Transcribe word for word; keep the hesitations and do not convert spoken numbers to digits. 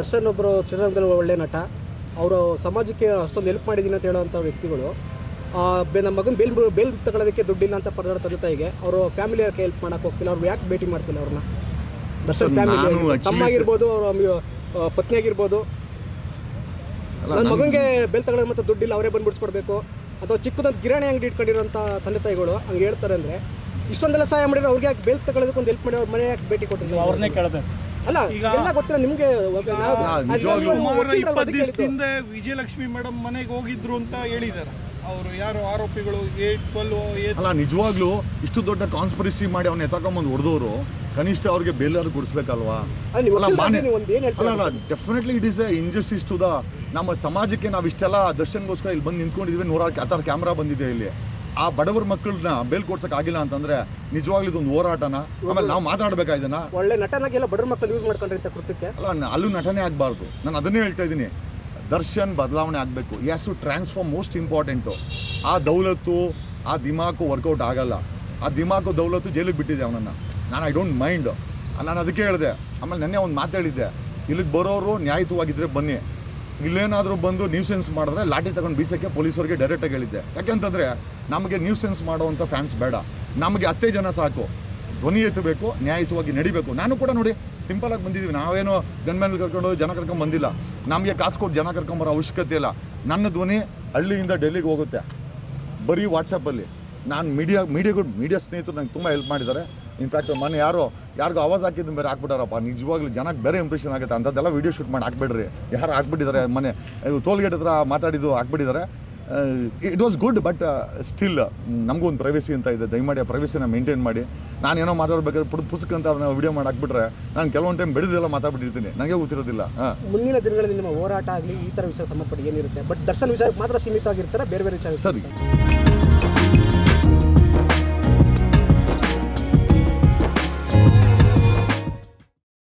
ದರ್ಶನ್ ಒಬ್ಬರು ಚಿತ್ರರಂಗದಲ್ಲಿ ಒಳ್ಳೆ ನಟ, ಅವರು ಸಮಾಜಕ್ಕೆ ಅಷ್ಟೊಂದು ಹೆಲ್ಪ್ ಮಾಡಿದ್ದೀನಿ ಅಂತ ಹೇಳೋವಂಥ ವ್ಯಕ್ತಿಗಳು ನಮ್ಮ ಮಗನ ಬೇಲ್ ಬೇಲ್ ತಗೊಳ್ಳೋದಕ್ಕೆ ದುಡ್ಡಿಲ್ಲ ಅಂತ ಪರದಾಡ ತಂದೆ ತಾಯಿಗೆ ಅವರು ಫ್ಯಾಮಿಲಿಯವ್ರಿಗೆ ಹೆಲ್ಪ್ ಮಾಡೋಕೆ ಹೋಗ್ತಿಲ್ಲ. ಅವ್ರು ಯಾಕೆ ಭೇಟಿ ಮಾಡ್ತಿಲ್ಲ ಅವ್ರನ್ನ? ದರ್ಶನ್ ಫ್ಯಾಮಿಲಿ ತಮ್ಮ ಆಗಿರ್ಬೋದು, ಅವ್ರ ಪತ್ನಿ ಆಗಿರ್ಬೋದು, ನನ್ನ ಮಗನಿಗೆ ಬೇಲ್ ತಗೊಳ್ಳೋದು ಮತ್ತು ದುಡ್ಡಿಲ್ಲ ಅವರೇ ಬಂದು ಬಿಡಿಸ್ಕೊಡ್ಬೇಕು ಅಥವಾ ಚಿಕ್ಕದೊಂದು ಕಿರಾಣಿ ಅಂಗಡಿ ಇಟ್ಕೊಂಡಿರೋಂಥ ತಂದೆ ತಾಯಿಗಳು ಹಂಗೆ ಹೇಳ್ತಾರೆ ಅಂದರೆ ಇಷ್ಟೊಂದೆಲ್ಲ ಸಹಾಯ ಮಾಡಿದ್ರೆ ಅವ್ರಿಗೆ ಯಾಕೆ ಬೇಲ್ ತಗೊಳ್ಳೋದಕ್ಕೆ ಒಂದು ಹೆಲ್ಪ್ ಮಾಡಿ ಅವ್ರ ಮನೆ ಯಾಕೆ ಭೇಟಿ ಕೊಟ್ಟಿಲ್ಲ? ಅವ್ರನ್ನೇ ಕೇಳಬೇಕು. ಅಲ್ಲ ಎಲ್ಲ ಗೊತ್ತಿಲ್ಲ ನಿಮಗೆ. ಇಪ್ಪತ್ತು ದಿವಸದಿಂದ ವಿಜಯಲಕ್ಷ್ಮಿ ಮೇಡಮ್ ಮನೆಗೆ ಹೋಗಿದ್ರು ಅಂತ ಹೇಳಿದ್ದಾರೆ ಅವರು, ಯಾರು ಆರೋಪಿಗಳು ಅಲ್ಲ. ನಿಜವಾಗ್ಲೂ ಇಷ್ಟು ದೊಡ್ಡ ಕಾನ್ಸ್ಪಿರಸಿ ಮಾಡಿ ಅವ್ನ ಎತ್ತಕೊಂಬಂದು ಹೊಡೆದವರು ಕನಿಷ್ಠ ಅವ್ರಿಗೆ ಬೇಲಾದ್ರು ಕೊಡಿಸ್ಬೇಕಲ್ವಾ? ಅಲ್ಲ, definitely it is a injustice to the ನಮ್ಮ ಸಮಾಜಕ್ಕೆ. ನಾವು ಇಷ್ಟೆಲ್ಲ ದರ್ಶನ್ಗೋಸ್ಕರ ಇಲ್ಲಿ ಬಂದು ನಿಂತ್ಕೊಂಡಿದ್ವಿ, ನೂರಾರು ಆ ಥರ ಕ್ಯಾಮ್ರಾ ಬಂದಿದೆ ಇಲ್ಲಿ. ಆ ಬಡವರ ಮಕ್ಕಳನ್ನ ಬೇಲ್ ಕೊಡ್ಸಕ್ ಆಗಿಲ್ಲ ಅಂತಂದ್ರೆ ನಿಜವಾಗ್ಲೂ ಇದೊಂದು ಹೋರಾಟನ. ಆಮೇಲೆ ನಾವು ಮಾತಾಡ್ಬೇಕಾ ಇದನ್ನ? ಒಳ್ಳೆ ನಟನಾಗೆಲ್ಲ ಬಡವರ ಮಕ್ಕಳು ಯೂಸ್ ಮಾಡ್ಕೊಂಡ್ರೆ ಕೃತ್ಯಕ್ಕೆ ಅಲ್ಲ, ಅಲ್ಲೂ ನಟನೆ ಆಗಬಾರ್ದು. ನಾನು ಅದನ್ನೇ ಹೇಳ್ತಾ ಇದ್ದೀನಿ, ದರ್ಶನ್ ಬದಲಾವಣೆ ಆಗಬೇಕು. ಈ has to transform. Most important ಆ ದೌಲತ್ತು, ಆ ದಿಮಾಕು ವರ್ಕೌಟ್ ಆಗಲ್ಲ. ಆ ದಿಮಾಕು ದೌಲತ್ತು ಜೈಲಿಗೆ ಬಿಟ್ಟಿದೆ ಅವನನ್ನು. ನಾನು ಐ ಡೋಂಟ್ ಮೈಂಡ್, ನಾನು ಅದಕ್ಕೆ ಹೇಳಿದೆ. ಆಮೇಲೆ ನೆನ್ನೆ ಒಂದು ಮಾತಾಡಿದ್ದೆ, ಇಲ್ಲಿಗೆ ಬರೋರು ನ್ಯಾಯಯುತವಾಗಿದ್ದರೆ ಬನ್ನಿ, ಇಲ್ಲೇನಾದರೂ ಬಂದು ನ್ಯೂಸೆನ್ಸ್ ಮಾಡಿದ್ರೆ ಲಾಠಿ ತಗೊಂಡು ಬೀಸೋಕ್ಕೆ ಪೊಲೀಸರಿಗೆ ಡೈರೆಕ್ಟಾಗಿ ಹೇಳಿದ್ದೆ. ಯಾಕೆಂತಂದರೆ ನಮಗೆ ನ್ಯೂಸೆನ್ಸ್ ಮಾಡೋವಂಥ ಫ್ಯಾನ್ಸ್ ಬೇಡ, ನಮಗೆ ಹತ್ತೇ ಜನ ಸಾಕು. ಧ್ವನಿ ಎತ್ತಬೇಕು, ನ್ಯಾಯಯುತವಾಗಿ ನಡಿಬೇಕು. ನಾನು ಕೂಡ ನೋಡಿ ಸಿಂಪಲಾಗಿ ಬಂದಿದ್ದೀವಿ, ನಾವೇನೋ ಗನ್ಮ್ಯಾನ್ ಕರ್ಕೊಂಡು ಜನ ಕರ್ಕೊಂಡು ಬಂದಿಲ್ಲ. ನಮಗೆ ಕಾಸು ಕೊಟ್ಟು ಜನ ಕರ್ಕೊಂಬರೋ ಅವಶ್ಯಕತೆ ಇಲ್ಲ. ನನ್ನ ಧ್ವನಿ ಹಳ್ಳಿಯಿಂದ ಡೆಲ್ಲಿಗೆ ಹೋಗುತ್ತೆ ಬರೀ ವಾಟ್ಸಪ್ಪಲ್ಲಿ. ನಾನು ಮೀಡಿಯಾ ಮೀಡಿಯಾಗಳು ಮೀಡಿಯಾ ಸ್ನೇಹಿತರು ನಂಗೆ ತುಂಬ ಹೆಲ್ಪ್ ಮಾಡಿದ್ದಾರೆ. ಇನ್ಫ್ಯಾಕ್ಟ್ ಮೊನ್ನೆ ಯಾರೋ ಯಾರಿಗೂ ಆವಾಜ್ ಹಾಕಿದ್ದು ಬೇರೆ ಹಾಕ್ಬಿಟ್ಟಾರಪ್ಪ. ನಿಜವಾಗ್ಲೂ ಜನಕ್ಕೆ ಬೇರೆ ಇಂಪ್ರೆಷನ್ ಆಗುತ್ತೆ. ಅಂಥದ್ದೆಲ್ಲ ವೀಡಿಯೋ ಶೂಟ್ ಮಾಡಿ ಹಾಕ್ಬಿಡ್ರಿ. ಯಾರು ಹಾಕ್ಬಿಟ್ಟಿದ್ದಾರೆ, ಮೊನ್ನೆ ಟೋಲ್ಗೇಟ್ ಹತ್ರ ಮಾತಾಡಿದ್ದು ಹಾಕ್ಬಿಟ್ಟಿದ್ದಾರೆ. It was good, but still ನಮಗೂ ಒಂದು ಪ್ರೈವೇಸಿ ಅಂತ ಇದೆ. ದಯಮಾಡಿ ಆ ಪ್ರೈವೇಸಿನ ಮೇಂಟೈನ್ ಮಾಡಿ. ನಾನೇನೋ ಮಾತಾಡ್ಬೇಕಾದ್ರೆ ಪುಡ್ ಪುಸ್ತಕ ಅದನ್ನ ವಿಡಿಯೋ ಮಾಡಿ ಹಾಕ್ಬಿಟ್ರೆ ನಾನು ಕೆಲವೊಂದು ಟೈಮ್ ಬೆಳೆದೆಲ್ಲ ಮಾತಾಡ್ಬಿಟ್ಟಿರ್ತೀನಿ, ನನಗೆ ಗೊತ್ತಿರೋದಿಲ್ಲ. ಹಾಂ, ಮುಂದಿನ ದಿನಗಳಲ್ಲಿ ನಿಮ್ಮ ಹೋರಾಟ ಆಗಲಿ ಈ ಥರ ವಿಷಯ ಸಂಬಂಧಪಟ್ಟ ಏನಿರುತ್ತೆ, ಬಟ್ ದರ್ಶನ್ ವಿಚಾರಕ್ಕೆ ಮಾತ್ರ ಸೀಮಿತವಾಗಿರ್ತಾರೆ, ಬೇರೆ ಬೇರೆ ವಿಚಾರ ಸರಿ.